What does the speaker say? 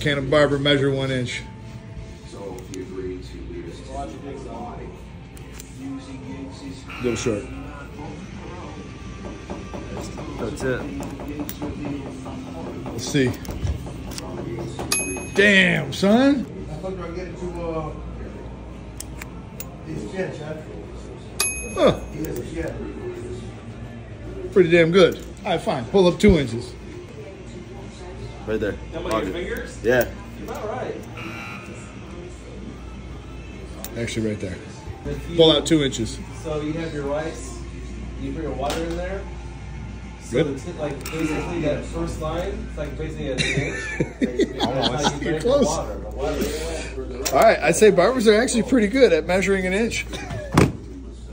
Can a barber measure 1 inch? So he agreed to leave his body. A little short. That's it. Let's see. Damn, son. Huh. Pretty damn good. All right, fine. Pull up 2 inches. Right there. Your fingers? Yeah. You're about right. Actually, right there. Pull out 2 inches. So you have your rice, you put your water in there. So Good. it's like basically that first line, it's like basically an inch. Almost. You're close. All right, I'd say barbers are actually pretty good at measuring an inch.